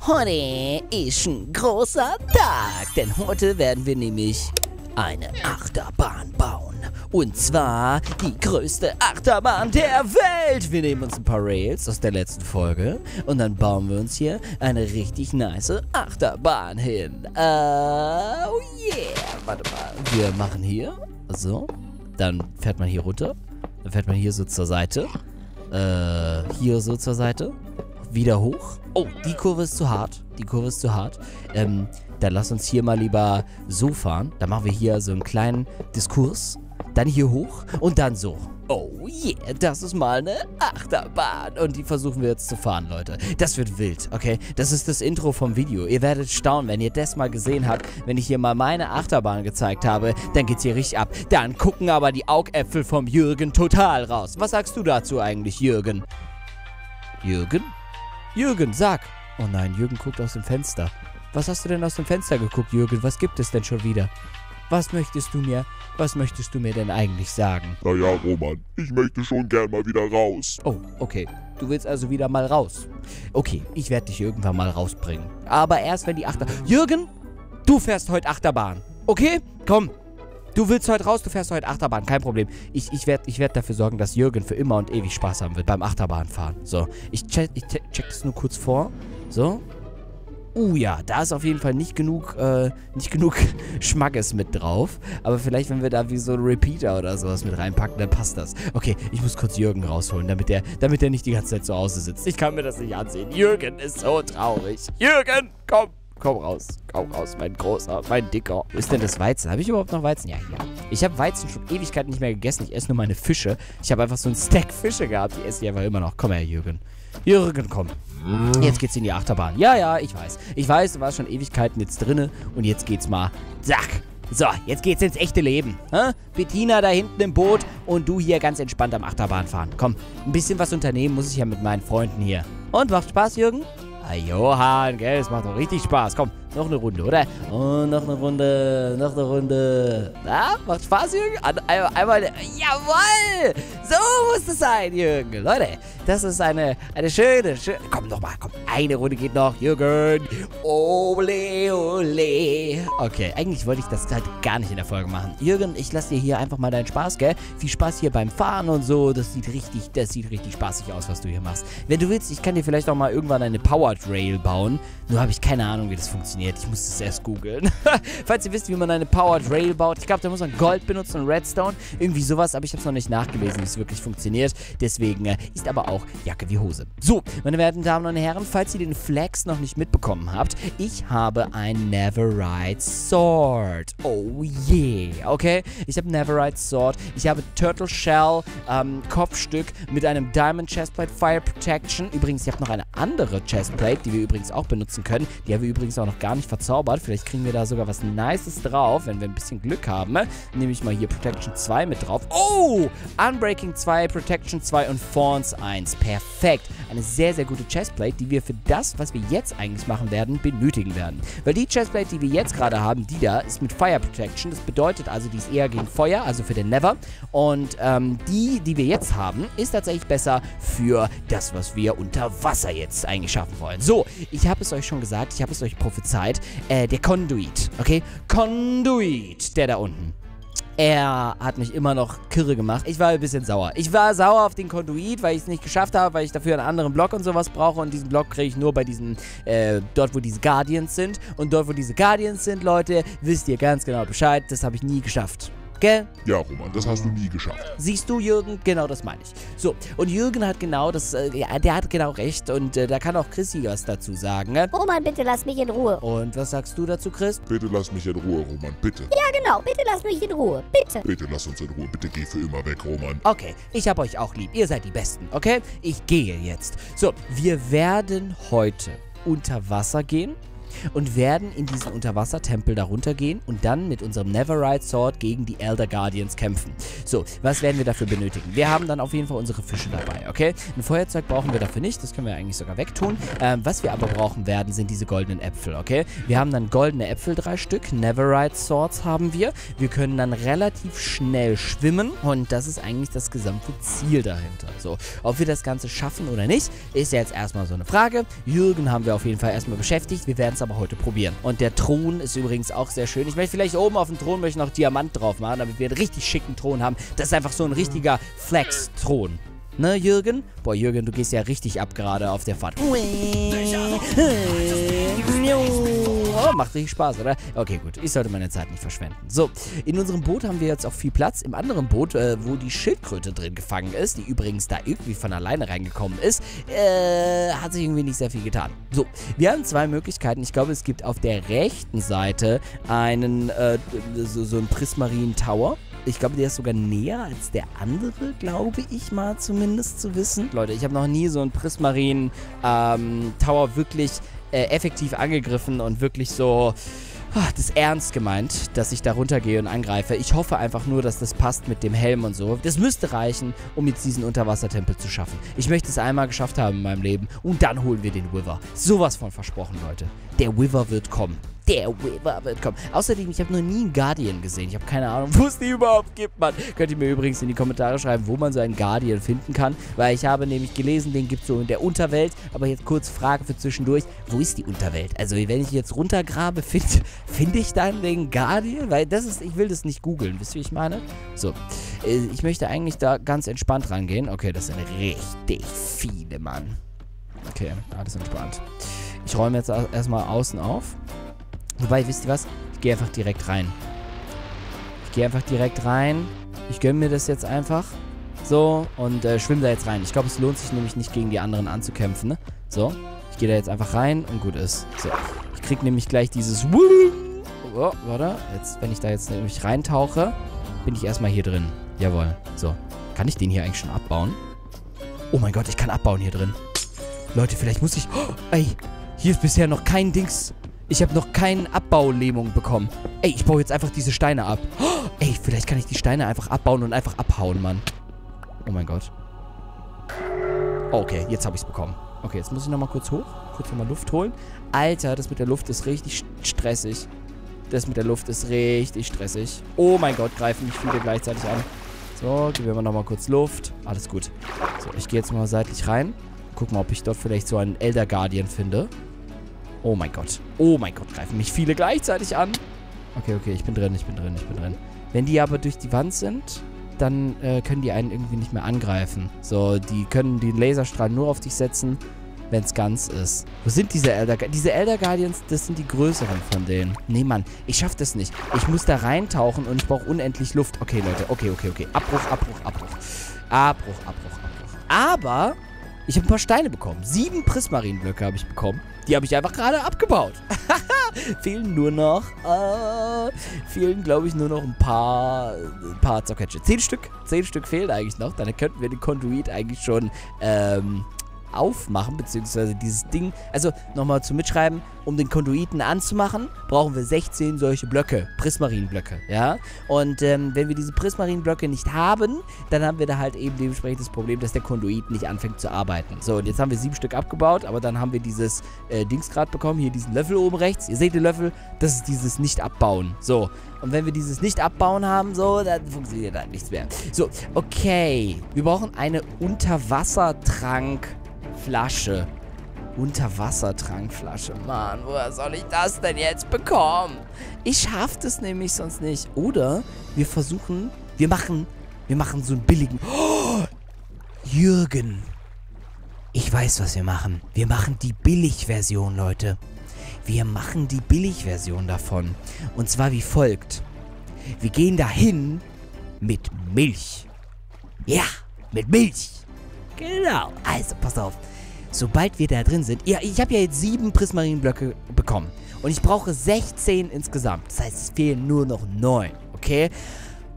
Heute ist ein großer Tag, denn heute werden wir nämlich eine Achterbahn bauen. Und zwar die größte Achterbahn der Welt. Wir nehmen uns ein paar Rails aus der letzten Folge und dann bauen wir uns hier eine richtig nice Achterbahn hin. Oh yeah. Warte mal. Wir machen hier so. Dann fährt man hier runter. Dann fährt man hier so zur Seite. Hier so zur Seite. Wieder hoch. Oh, die Kurve ist zu hart. Die Kurve ist zu hart. Dann lass uns hier mal lieber so fahren. Dann machen wir hier so einen kleinen Diskurs. Dann hier hoch und dann so. Oh yeah, das ist mal eine Achterbahn. Und die versuchen wir jetzt zu fahren, Leute. Das wird wild, okay? Das ist das Intro vom Video. Ihr werdet staunen, wenn ihr das mal gesehen habt. Wenn ich hier mal meine Achterbahn gezeigt habe, dann geht's hier richtig ab. Dann gucken aber die Augäpfel vom Jürgen total raus. Was sagst du dazu eigentlich, Jürgen? Jürgen? Jürgen, sag. Oh nein, Jürgen guckt aus dem Fenster. Was hast du denn aus dem Fenster geguckt, Jürgen? Was gibt es denn schon wieder? Was möchtest du mir denn eigentlich sagen? Naja, Roman, ich möchte schon gern mal wieder raus. Oh, okay. Du willst also wieder mal raus. Okay, ich werde dich irgendwann mal rausbringen. Aber erst, wenn die Jürgen, du fährst heute Achterbahn. Okay? Komm. Du willst heute raus, du fährst heute Achterbahn. Kein Problem. Ich werd dafür sorgen, dass Jürgen für immer und ewig Spaß haben wird beim Achterbahnfahren. So, ich check das nur kurz vor. So. Ja, da ist auf jeden Fall nicht genug Schmackes mit drauf. Aber vielleicht, wenn wir da wie so ein Repeater oder sowas mit reinpacken, dann passt das. Okay, ich muss kurz Jürgen rausholen, damit der nicht die ganze Zeit zu Hause sitzt. Ich kann mir das nicht ansehen. Jürgen ist so traurig. Jürgen, komm raus, mein Großer, mein Dicker. Wo ist denn das Weizen? Habe ich überhaupt noch Weizen? Ja, hier. Ich habe Weizen schon Ewigkeiten nicht mehr gegessen. Ich esse nur meine Fische. Ich habe einfach so einen Stack Fische gehabt. Die esse ich einfach immer noch. Komm her, Jürgen. Jürgen, komm. Jetzt geht's in die Achterbahn. Ja, ich weiß. Ich weiß, du warst schon Ewigkeiten jetzt drinne. Und jetzt geht's mal. Zack. So, jetzt geht's ins echte Leben. Hä? Bettina da hinten im Boot und du hier ganz entspannt am Achterbahn fahren. Komm, ein bisschen was unternehmen muss ich ja mit meinen Freunden hier. Und, macht Spaß, Jürgen? Ah, Johann, gell, es macht doch richtig Spaß. Komm, noch eine Runde, oder? Und noch eine Runde. Na, macht Spaß, Jürgen? Einmal, jawohl! So muss es sein, Jürgen. Leute, das ist eine schöne... Komm, nochmal, komm. Eine Runde geht noch, Jürgen. Ole, ole. Okay, eigentlich wollte ich das halt gar nicht in der Folge machen. Jürgen, ich lasse dir hier einfach mal deinen Spaß, gell? Viel Spaß hier beim Fahren und so. Das sieht richtig spaßig aus, was du hier machst. Wenn du willst, ich kann dir vielleicht auch mal irgendwann eine Powered Rail bauen. Nur habe ich keine Ahnung, wie das funktioniert. Ich muss das erst googeln. Falls ihr wisst, wie man eine Powered Rail baut. Ich glaube, da muss man Gold benutzen und Redstone. Irgendwie sowas, aber ich habe es noch nicht nachgelesen, wie es wirklich funktioniert. Deswegen ist aber auch Jacke wie Hose. So, meine werten Damen und Herren, falls ihr den Flex noch nicht mitbekommen habt, ich habe ein Netherite Sword. Oh yeah, okay? Ich habe Netherite Sword. Ich habe Turtle Shell Kopfstück mit einem Diamond Chestplate Fire Protection. Übrigens, ich habe noch eine andere Chestplate, die wir übrigens auch benutzen können. Die haben wir übrigens auch noch gar nicht verzaubert. Vielleicht kriegen wir da sogar was Nices drauf, wenn wir ein bisschen Glück haben. Nehme ich mal hier Protection 2 mit drauf. Oh! Unbreaking 2, Protection 2 und Fawns 1. Perfekt. Eine sehr, sehr gute Chestplate, die wir für das, was wir jetzt eigentlich machen werden, benötigen werden. Weil die Chestplate, die wir jetzt gerade haben, die da, ist mit Fire Protection. Das bedeutet also, die ist eher gegen Feuer, also für den Nether. Und die wir jetzt haben, ist tatsächlich besser für das, was wir unter Wasser jetzt eigentlich schaffen wollen. So, ich habe es euch schon gesagt, ich habe es euch prophezeit. Der Conduit, okay? Conduit, der da unten. Er hat mich immer noch kirre gemacht. Ich war ein bisschen sauer. Ich war sauer auf den Conduit, weil ich es nicht geschafft habe, weil ich dafür einen anderen Block und sowas brauche. Und diesen Block kriege ich nur bei diesen, dort wo diese Guardians sind. Und dort wo diese Guardians sind, Leute, wisst ihr ganz genau Bescheid. Das habe ich nie geschafft. Gell? Ja, Roman, das hast du nie geschafft. Siehst du, Jürgen? Genau das meine ich. So, und Jürgen hat genau das, der hat genau recht. Und da kann auch Chrissy was dazu sagen. Roman, bitte lass mich in Ruhe. Und was sagst du dazu, Chris? Bitte lass mich in Ruhe, Roman, bitte. Ja, genau, bitte lass mich in Ruhe, bitte. Bitte lass uns in Ruhe, bitte geh für immer weg, Roman. Okay, ich hab euch auch lieb. Ihr seid die Besten, okay? Ich gehe jetzt. So, wir werden heute unter Wasser gehen. und werden in diesen Unterwassertempel darunter gehen und dann mit unserem Neverite Sword gegen die Elder Guardians kämpfen. So, was werden wir dafür benötigen? Wir haben dann auf jeden Fall unsere Fische dabei, okay? Ein Feuerzeug brauchen wir dafür nicht, das können wir eigentlich sogar wegtun. Was wir aber brauchen werden, sind diese goldenen Äpfel, okay? Wir haben dann goldene Äpfel, 3 Stück, Neverite Swords haben wir. Wir können dann relativ schnell schwimmen und das ist eigentlich das gesamte Ziel dahinter. So, ob wir das Ganze schaffen oder nicht, ist jetzt erstmal so eine Frage. Jürgen haben wir auf jeden Fall erstmal beschäftigt, wir werden es aber heute probieren. Und der Thron ist übrigens auch sehr schön. Ich möchte vielleicht oben auf dem Thron noch Diamant drauf machen, damit wir einen richtig schicken Thron haben. Das ist einfach so ein richtiger Flex-Thron. Ne, Jürgen? Boah, Jürgen, du gehst ja richtig ab gerade auf der Fahrt. Oh, macht richtig Spaß, oder? Okay, gut. Ich sollte meine Zeit nicht verschwenden. So, in unserem Boot haben wir jetzt auch viel Platz. Im anderen Boot, wo die Schildkröte drin gefangen ist, die übrigens da irgendwie von alleine reingekommen ist, hat sich irgendwie nicht sehr viel getan. So, wir haben 2 Möglichkeiten. Ich glaube, es gibt auf der rechten Seite einen, so einen Prismarine Tower. Ich glaube, der ist sogar näher als der andere, glaube ich mal zumindest zu wissen. Leute, ich habe noch nie so einen Prismarine Tower wirklich effektiv angegriffen und wirklich so das ernst gemeint, dass ich da runtergehe und angreife. Ich hoffe einfach nur, dass das passt mit dem Helm und so. Das müsste reichen, um jetzt diesen Unterwassertempel zu schaffen. Ich möchte es einmal geschafft haben in meinem Leben und dann holen wir den Wither. Sowas von versprochen, Leute. Der Wither wird kommen. Der Wither wird kommen. Außerdem, ich habe noch nie einen Guardian gesehen. Ich habe keine Ahnung, wo es die überhaupt gibt, Mann. Könnt ihr mir übrigens in die Kommentare schreiben, wo man so einen Guardian finden kann. Weil ich habe nämlich gelesen, den gibt es so in der Unterwelt. Aber jetzt kurz Frage für zwischendurch. Wo ist die Unterwelt? Also, wenn ich jetzt runtergrabe, finde ich dann den Guardian? Weil das ist, ich will das nicht googeln. Wisst ihr, wie ich meine? So. Ich möchte eigentlich da ganz entspannt rangehen. Okay, das sind richtig viele, Mann. Okay, alles entspannt. Ich räume jetzt erstmal außen auf. Wobei, wisst ihr was? Ich gehe einfach direkt rein. Ich gönne mir das jetzt einfach. So, und schwimme da jetzt rein. Ich glaube, es lohnt sich nämlich nicht, gegen die anderen anzukämpfen, ne? So, ich gehe da jetzt einfach rein und gut ist. So, ich kriege nämlich gleich dieses... Oh, warte. Jetzt, wenn ich da jetzt nämlich reintauche, bin ich erstmal hier drin. Jawohl. So, kann ich den hier eigentlich schon abbauen? Oh mein Gott, ich kann abbauen hier drin. Leute, vielleicht muss ich... Oh, ey, hier ist bisher noch kein Dings... Ich habe noch keine Abbaulähmung bekommen. Ey, ich baue jetzt einfach diese Steine ab. Oh, ey, vielleicht kann ich die Steine einfach abbauen und einfach abhauen, Mann. Oh mein Gott. Okay, jetzt habe ich es bekommen. Okay, jetzt muss ich nochmal kurz hoch. Kurz nochmal Luft holen. Alter, das mit der Luft ist richtig stressig. Oh mein Gott, greifen mich viele gleichzeitig an. So, geben wir nochmal kurz Luft. Alles gut. So, ich gehe jetzt mal seitlich rein. Guck mal, ob ich dort vielleicht so einen Elder Guardian finde. Oh mein Gott, greifen mich viele gleichzeitig an. Okay, ich bin drin. Wenn die aber durch die Wand sind, dann können die einen irgendwie nicht mehr angreifen. So, die können den Laserstrahl nur auf dich setzen, wenn es ganz ist. Wo sind diese Elder Guardians? Diese Elder Guardians, das sind die größeren von denen. Nee, Mann, ich schaff das nicht. Ich muss da reintauchen und ich brauche unendlich Luft. Okay, Leute, okay. Abbruch. Aber... ich habe ein paar Steine bekommen. 7 Prismarinblöcke habe ich bekommen. Die habe ich einfach gerade abgebaut. Fehlen nur noch, glaube ich, nur noch ein paar Zerquetsche. 10 Stück. 10 Stück fehlen eigentlich noch. Dann könnten wir den Konduit eigentlich schon, aufmachen, beziehungsweise dieses Ding, also nochmal zum Mitschreiben, um den Konduiten anzumachen, brauchen wir 16 solche Blöcke, Prismarinblöcke, ja, und wenn wir diese Prismarinblöcke nicht haben, dann haben wir da halt eben dementsprechend das Problem, dass der Konduit nicht anfängt zu arbeiten. So, und jetzt haben wir 7 Stück abgebaut, aber dann haben wir dieses Dings gerade bekommen, hier diesen Löffel oben rechts, ihr seht den Löffel, das ist dieses Nicht-Abbauen, so. Und wenn wir dieses Nicht-Abbauen haben, so, dann funktioniert da nichts mehr. So, okay, wir brauchen eine Unterwassertrankflasche. Unterwassertrankflasche. Mann, woher soll ich das denn jetzt bekommen? Ich schaff das nämlich sonst nicht. Oder wir versuchen, wir machen so einen billigen... Oh, Jürgen. Ich weiß, was wir machen. Wir machen die Billigversion, Leute. Wir machen die Billigversion davon. Und zwar wie folgt. Wir gehen dahin mit Milch. Ja, mit Milch. Genau. Also, pass auf. Sobald wir da drin sind... Ja, ich habe ja jetzt 7 Prismarinblöcke bekommen. Und ich brauche 16 insgesamt. Das heißt, es fehlen nur noch 9. Okay?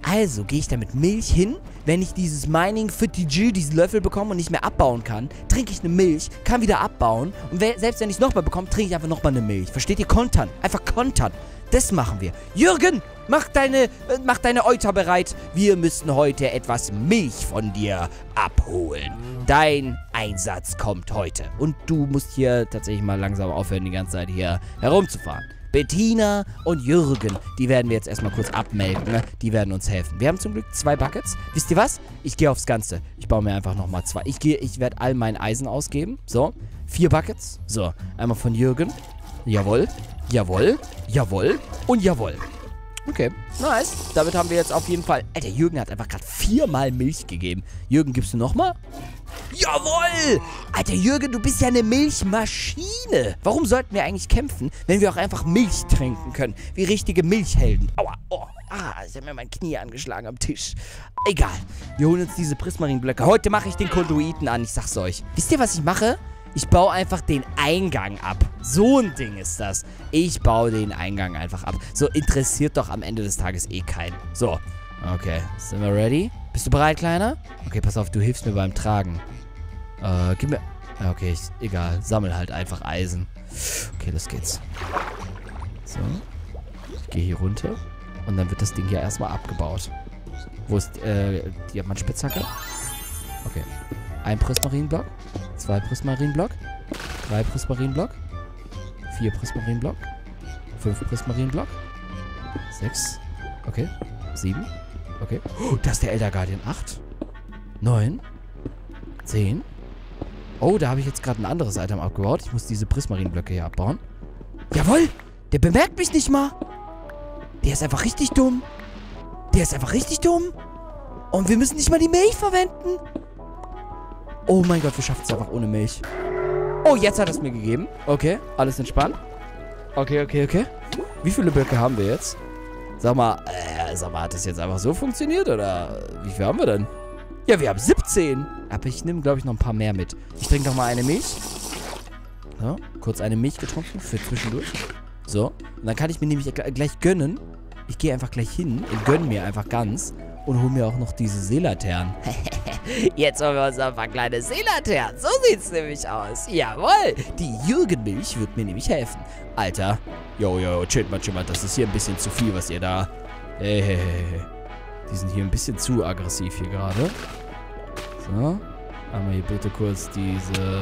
Also gehe ich da mit Milch hin. Wenn ich dieses Mining für TG, diesen Löffel bekomme und nicht mehr abbauen kann, trinke ich eine Milch, kann wieder abbauen. Und selbst wenn ich es nochmal bekomme, trinke ich einfach nochmal eine Milch. Versteht ihr? Kontern. Einfach kontern. Das machen wir. Jürgen, mach deine Euter bereit. Wir müssen heute etwas Milch von dir abholen. Dein Einsatz kommt heute. Und du musst hier tatsächlich mal langsam aufhören, die ganze Zeit hier herumzufahren. Bettina und Jürgen, die werden wir jetzt erstmal kurz abmelden. Ne? Die werden uns helfen. Wir haben zum Glück 2 Buckets. Wisst ihr was? Ich gehe aufs Ganze. Ich baue mir einfach nochmal 2. Ich werde all mein Eisen ausgeben. So, 4 Buckets. So, einmal von Jürgen. Jawohl, jawohl, jawohl und jawohl. Okay, nice. Damit haben wir jetzt auf jeden Fall... Alter, Jürgen hat einfach gerade 4-mal Milch gegeben. Jürgen, gibst du nochmal? Jawohl! Alter, Jürgen, du bist ja eine Milchmaschine. Warum sollten wir eigentlich kämpfen, wenn wir auch einfach Milch trinken können? Wie richtige Milchhelden. Aua, oh, ich habe mir mein Knie angeschlagen am Tisch. Egal, wir holen uns diese Prismarinblöcke. Heute mache ich den Konduiten an, ich sag's euch. Wisst ihr, was ich mache? Ich baue einfach den Eingang ab. So ein Ding ist das. Ich baue den Eingang einfach ab. So interessiert doch am Ende des Tages eh keinen. So, okay. Sind wir ready? Bist du bereit, Kleiner? Okay, pass auf, du hilfst mir beim Tragen. Gib mir... Okay, egal. Sammel halt einfach Eisen. Okay, los geht's. So. Ich gehe hier runter. Und dann wird das Ding hier erstmal abgebaut. Wo ist Diamantspitzhacke? Okay. 1 Prismarinblock. 2 Prismarinblock. 3 Prismarinblock. 4 Prismarinblock. 5 Prismarinblock. 6. Okay. 7. Okay. Oh, da ist der Elder Guardian. 8. 9. 10. Oh, da habe ich jetzt gerade ein anderes Item abgebaut. Ich muss diese Prismarinblöcke hier abbauen. Jawohl! Der bemerkt mich nicht mal. Der ist einfach richtig dumm. Der ist einfach richtig dumm. Und wir müssen nicht mal die Milch verwenden. Oh mein Gott, wir schaffen es einfach ohne Milch. Oh, jetzt hat er es mir gegeben. Okay, alles entspannt. Okay. Wie viele Blöcke haben wir jetzt? Sag mal, hat das jetzt einfach so funktioniert? Oder wie viel haben wir denn? Ja, wir haben 17. Aber ich nehme, glaube ich, noch ein paar mehr mit. Ich trinke noch mal eine Milch. So, kurz eine Milch getrunken für zwischendurch. So, und dann kann ich mir nämlich gleich gönnen. Ich gehe einfach gleich hin und gönne mir einfach ganz. Und hole mir auch noch diese Seelaternen. Jetzt holen wir uns ein paar kleine Seelaternen. So sieht's nämlich aus. Jawohl. Die Jürgenmilch wird mir nämlich helfen. Alter. Jo, chillt mal. Das ist hier ein bisschen zu viel, was ihr da... Hey. Die sind hier ein bisschen zu aggressiv hier gerade. So. Einmal hier bitte kurz diese...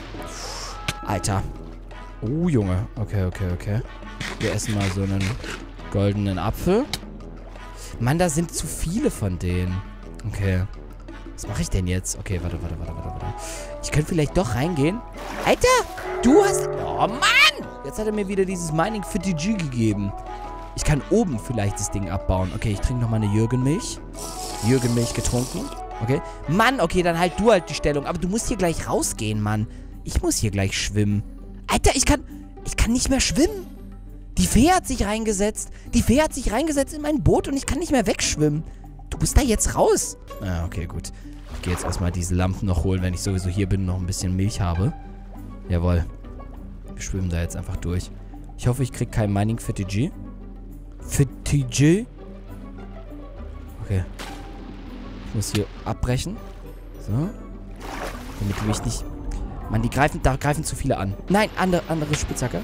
Alter. Oh, Junge. Okay. Wir essen mal so einen goldenen Apfel. Mann, da sind zu viele von denen. Okay. Was mache ich denn jetzt? Okay, warte. Ich könnte vielleicht doch reingehen. Alter, du hast... Oh, Mann! Jetzt hat er mir wieder dieses Mining für TG gegeben. Ich kann oben vielleicht das Ding abbauen. Okay, ich trinke nochmal eine Jürgenmilch. Jürgenmilch getrunken. Okay. Mann, okay, dann halt du halt die Stellung. Aber du musst hier gleich rausgehen, Mann. Ich muss hier gleich schwimmen. Alter, ich kann nicht mehr schwimmen. Die Fee hat sich reingesetzt. In mein Boot und ich kann nicht mehr wegschwimmen. Du musst da jetzt raus. Ah, okay, gut. Ich gehe jetzt erstmal diese Lampen noch holen, wenn ich sowieso hier bin und noch ein bisschen Milch habe. Jawohl. Wir schwimmen da jetzt einfach durch. Ich hoffe, ich kriege kein Mining für TG. Für TG? Okay. Ich muss hier abbrechen. So. Damit du mich nicht... Mann, da greifen zu viele an. Nein, andere Spitzhacke.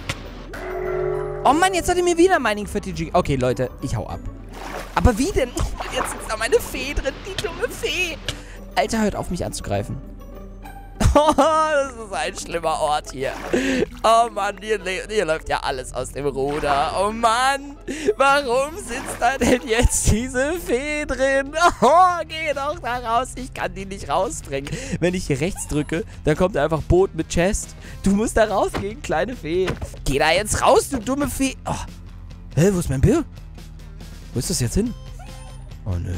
Oh Mann, jetzt hat er mir wieder Mining für TG. Okay, Leute, ich hau ab. Aber wie denn? Jetzt ist da meine Fee drin, die dumme Fee. Alter, hört auf, mich anzugreifen. Oh, das ist ein schlimmer Ort hier. Oh Mann, hier läuft ja alles aus dem Ruder. Oh Mann, warum sitzt da denn jetzt diese Fee drin? Oh, geh doch da raus. Ich kann die nicht rausbringen. Wenn ich hier rechts drücke, dann kommt einfach Boot mit Chest. Du musst da rausgehen, kleine Fee. Geh da jetzt raus, du dumme Fee. Oh. Hä, wo ist mein Bier? Wo ist das jetzt hin? Oh, nö.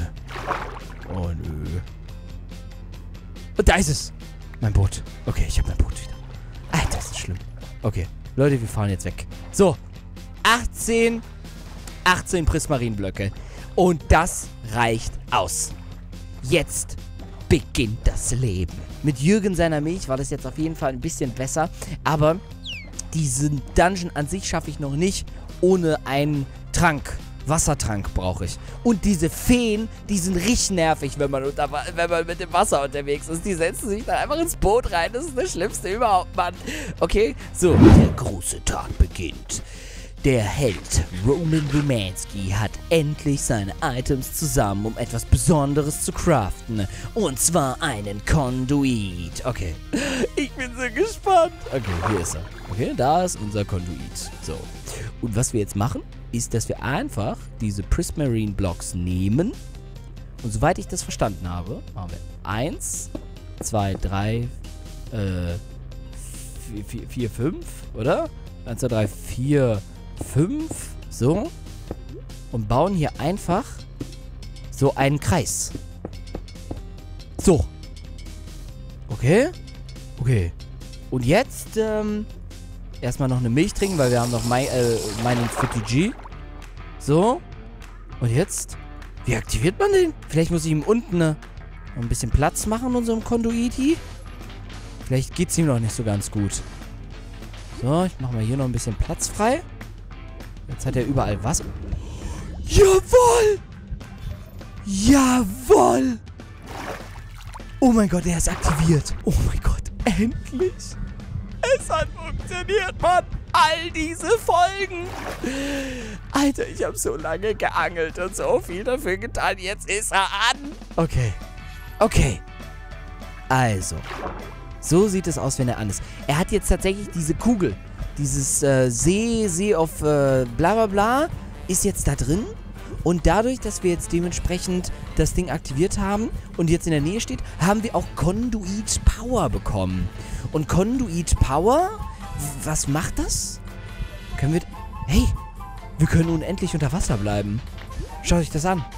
Und da ist es. Mein Boot. Okay, ich habe mein Boot wieder. Alter, das ist schlimm. Okay, Leute, wir fahren jetzt weg. So, 18 Prismarinblöcke. Und das reicht aus. Jetzt beginnt das Leben. Mit Jürgen seiner Milch war das jetzt auf jeden Fall ein bisschen besser. Aber diesen Dungeon an sich schaffe ich noch nicht ohne einen Trank. Wassertrank brauche ich. Und diese Feen, die sind richtig nervig, wenn man mit dem Wasser unterwegs ist. Die setzen sich dann einfach ins Boot rein. Das ist das Schlimmste überhaupt, Mann. Okay, so. Der große Tag beginnt. Der Held Roman Romanski hat endlich seine Items zusammen, um etwas Besonderes zu craften. Und zwar einen Konduit. Okay, ich bin so gespannt. Okay, hier ist er. Okay, da ist unser Konduit. So, und was wir jetzt machen, ist, dass wir einfach diese Prismarine Blocks nehmen. Und soweit ich das verstanden habe, machen wir 1, 2, 3, 4, 5, oder? 1, 2, 3, 4, 5, so. Und bauen hier einfach so einen Kreis. So. Okay. Okay. Und jetzt, erstmal noch eine Milch trinken, weil wir haben noch meinen FTG. So. Und jetzt, wie aktiviert man den? Vielleicht muss ich ihm unten noch ein bisschen Platz machen, unserem Konduiti. Vielleicht geht es ihm noch nicht so ganz gut. So, ich mache mal hier noch ein bisschen Platz frei. Jetzt hat er überall Wasser. Jawohl! Jawohl! Oh mein Gott, er ist aktiviert. Oh mein Gott, endlich! Es hat funktioniert, Mann! All diese Folgen! Alter, ich habe so lange geangelt und so viel dafür getan. Jetzt ist er an! Okay. Okay. Also. So sieht es aus, wenn er an ist. Er hat jetzt tatsächlich diese Kugel. Dieses See of bla bla bla ist jetzt da drin. Und dadurch, dass wir jetzt dementsprechend das Ding aktiviert haben und jetzt in der Nähe steht, haben wir auch Conduit Power bekommen. Und Conduit Power, was macht das? Können wir... Hey, wir können unendlich unter Wasser bleiben. Schaut euch das an.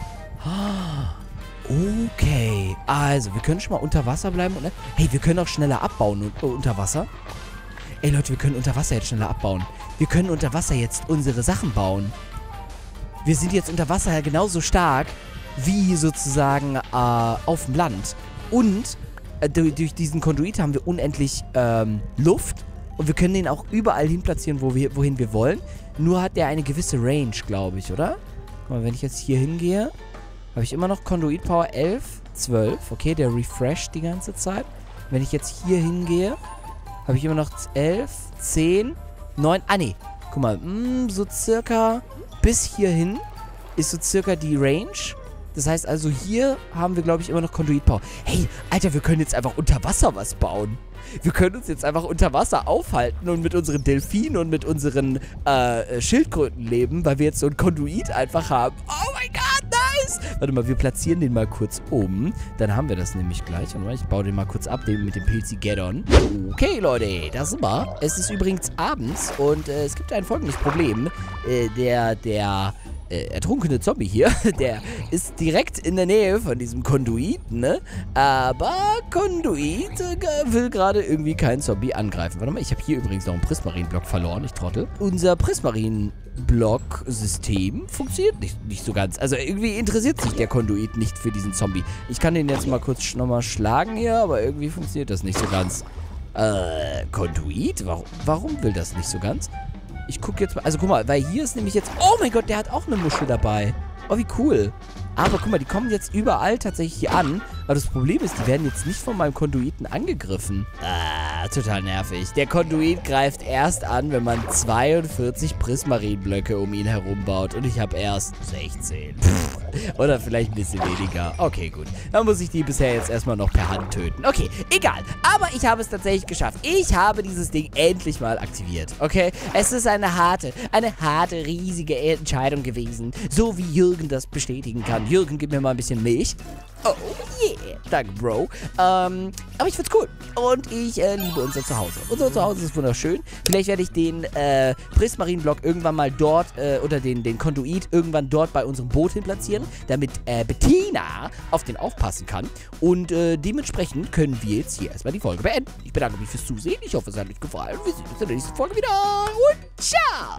Okay, also wir können schon mal unter Wasser bleiben. Und, hey, wir können auch schneller abbauen unter Wasser. Ey Leute, wir können unter Wasser jetzt schneller abbauen. Wir können unter Wasser jetzt unsere Sachen bauen. Wir sind jetzt unter Wasser genauso stark wie sozusagen auf dem Land. Und durch diesen Konduit haben wir unendlich Luft. Und wir können den auch überall hin platzieren, wohin wir wollen. Nur hat der eine gewisse Range, glaube ich, oder? Guck mal, wenn ich jetzt hier hingehe, habe ich immer noch Conduit Power 11, 12. Okay, der refresht die ganze Zeit. Wenn ich jetzt hier hingehe, habe ich immer noch 11, 10, 9. Ah, nee. Guck mal, so circa bis hierhin ist so circa die Range. Das heißt also, hier haben wir, glaube ich, immer noch Conduit Power. Hey, Alter, wir können jetzt einfach unter Wasser was bauen. Wir können uns jetzt einfach unter Wasser aufhalten und mit unseren Delfinen und mit unseren Schildkröten leben, weil wir jetzt so ein Konduit einfach haben. Oh mein Gott, nice! Warte mal, wir platzieren den mal kurz oben. Dann haben wir das nämlich gleich. Und ich baue den mal kurz ab, den mit dem Pilzi-Geddon. Okay, Leute, das sind wir. Es ist übrigens abends und es gibt ein folgendes Problem. Der ertrunkene Zombie hier, der ist direkt in der Nähe von diesem Konduit, ne? Aber Konduit will gerade irgendwie keinen Zombie angreifen. Warte mal, ich habe hier übrigens noch einen Prismarine-Block verloren, ich Trottel. Unser Prismarine-Block-System funktioniert nicht so ganz. Also irgendwie interessiert sich der Konduit nicht für diesen Zombie. Ich kann den jetzt mal kurz nochmal schlagen hier, aber irgendwie funktioniert das nicht so ganz. Konduit? Warum will das nicht so ganz? Ich gucke jetzt mal, also guck mal, weil hier ist nämlich jetzt, oh mein Gott, der hat auch eine Muschel dabei. Oh, wie cool. Aber guck mal, die kommen jetzt überall tatsächlich hier an. Aber das Problem ist, die werden jetzt nicht von meinem Konduiten angegriffen. Total nervig. Der Konduit greift erst an, wenn man 42 Prismarinblöcke um ihn herum baut. Und ich habe erst 16. Oder vielleicht ein bisschen weniger. Okay, gut. Dann muss ich die bisher jetzt erstmal noch per Hand töten. Okay, egal. Aber ich habe es tatsächlich geschafft. Ich habe dieses Ding endlich mal aktiviert. Okay? Es ist eine harte, riesige Entscheidung gewesen. So wie Jürgen das bestätigen kann. Jürgen, gib mir mal ein bisschen Milch. Oh, yeah. Danke, Bro. Aber ich find's cool. Und ich liebe unser Zuhause. Unser Zuhause ist wunderschön. Vielleicht werde ich den Prismarine-Block irgendwann mal dort, oder den Konduit irgendwann dort bei unserem Boot hin platzieren, damit Bettina auf den aufpassen kann. Und dementsprechend können wir jetzt hier erstmal die Folge beenden. Ich bedanke mich fürs Zusehen. Ich hoffe, es hat euch gefallen. Wir sehen uns in der nächsten Folge wieder. Und ciao!